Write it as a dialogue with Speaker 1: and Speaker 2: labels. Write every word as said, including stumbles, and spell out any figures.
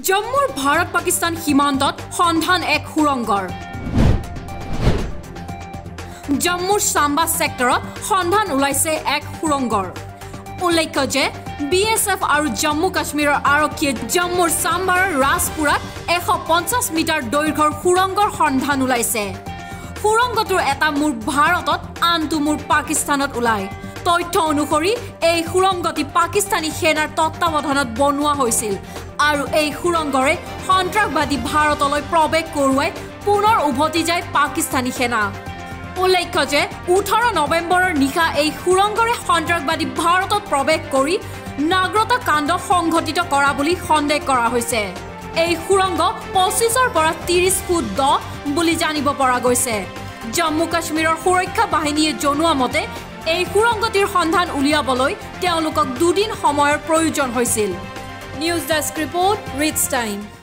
Speaker 1: জম্মুৰ ভাৰত পাকিস্তান সীমান্তত সন্ধান এক সুৰংগৰ জম্মুৰ সাম্বা সেক্টৰত সন্ধান ওলাইছে এক সুৰংগৰ উল্লেখ্য যে বিএসএফ আৰু জম্মু কাশ্মীৰৰ আৰক্ষীয়ে জম্মুৰ সাম্বাৰ ৰাজপুৰাত এশ পঞ্চাছ মিটাৰ দৈৰ্ঘ্যৰ সুৰংগৰ সন্ধান ওলাইছে সুৰংগটোৰ এটা মূৰ ভাৰতত আনটো মূৰ পাকিস্তানত ওলাই তথ্য অনুসৰি এই সুৰংগটি পাকিস্তানী সেনাৰ তত্ত্বাৱধানত বনোৱা হৈছিল আৰু এই সুৰংগৰে সন্ত্ৰাসবাদী ভাৰতলৈ প্ৰৱেশ কৰোৱাই পুনৰ উভতি যায় পাকিস্তানী সেনা উল্লেখ্য যে ওঠৰ নৱেম্বৰৰ নিশা এই সুৰংগৰে সন্ত্ৰাসবাদী ভাৰতত প্ৰৱেশ কৰি নাগৰতা কাণ্ড সংঘটিত কৰা বুলি সন্দেহ কৰা হৈছে এই সুৰংগ পঁচিছৰ পৰা ত্ৰিছ ফুট দ বুলি জানিব পৰা গৈছে জম্মু কাশ্মীৰৰ সুৰক্ষা বাহিনীয়ে জনোৱা মতে এই সুৰংগটিৰ সন্ধান উলিয়াবলৈ তেওঁলোকক দুদিন সময়ৰ প্ৰয়োজন হৈছিল নিউজ ডেস্ক ৰিপোৰ্ট ৰিটছ টাইম